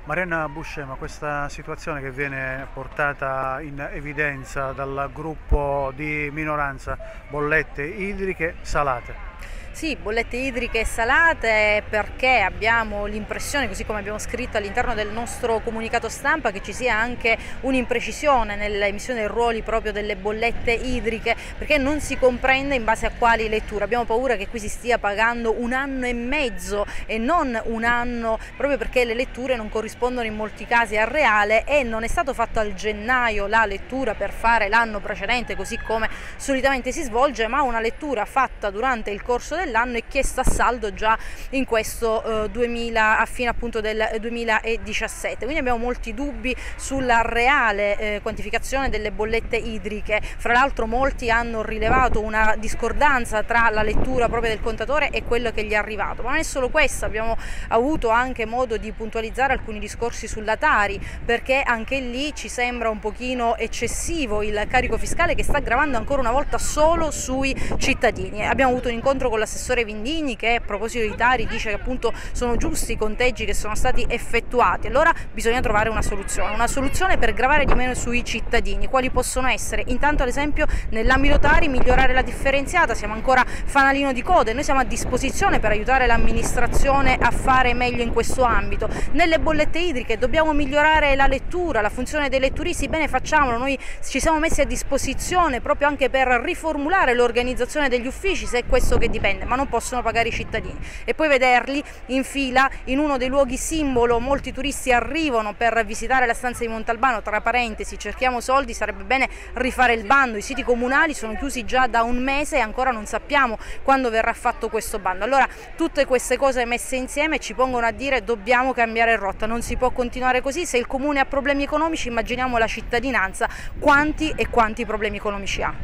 Marianna Buscema, questa situazione che viene portata in evidenza dal gruppo di minoranza, bollette idriche salate. Sì, bollette idriche e salate perché abbiamo l'impressione, così come abbiamo scritto all'interno del nostro comunicato stampa, che ci sia anche un'imprecisione nell'emissione dei ruoli proprio delle bollette idriche, perché non si comprende in base a quali letture. Abbiamo paura che qui si stia pagando 1 anno e mezzo e non 1 anno, proprio perché le letture non corrispondono in molti casi al reale e non è stato fatto al gennaio la lettura per fare l'anno precedente, così come solitamente si svolge, ma una lettura fatta durante il corso dell'anno e chiesta a saldo già in questo a fine appunto del 2017. Quindi abbiamo molti dubbi sulla reale quantificazione delle bollette idriche. Fra l'altro molti hanno rilevato una discordanza tra la lettura proprio del contatore e quello che gli è arrivato, ma non è solo questo. Abbiamo avuto anche modo di puntualizzare alcuni discorsi sulla Tari, perché anche lì ci sembra un pochino eccessivo il carico fiscale che sta gravando ancora una volta solo sui cittadini. Abbiamo avuto un incontro con l'assessore Vindini che a proposito di Tari dice che appunto sono giusti i conteggi che sono stati effettuati. Allora bisogna trovare una soluzione per gravare di meno sui cittadini. Quali possono essere? Intanto ad esempio nell'ambito Tari migliorare la differenziata, siamo ancora fanalino di coda e noi siamo a disposizione per aiutare l'amministrazione a fare meglio in questo ambito. Nelle bollette idriche dobbiamo migliorare la lettura, la funzione dei letturisti, bene facciamolo, noi ci siamo messi a disposizione proprio anche per riformulare l'organizzazione degli uffici, se è questo che dipende, ma non possono pagare i cittadini e poi vederli in fila in uno dei luoghi simbolo. Molti turisti arrivano per visitare la stanza di Montalbano, tra parentesi cerchiamo soldi, sarebbe bene rifare il bando, i siti comunali sono chiusi già da 1 mese e ancora non sappiamo quando verrà fatto questo bando. Allora tutte queste cose messe insieme ci pongono a dire dobbiamo cambiare rotta, non si può continuare così. Se il comune ha problemi economici, immaginiamo la cittadinanza quanti e quanti problemi economici ha.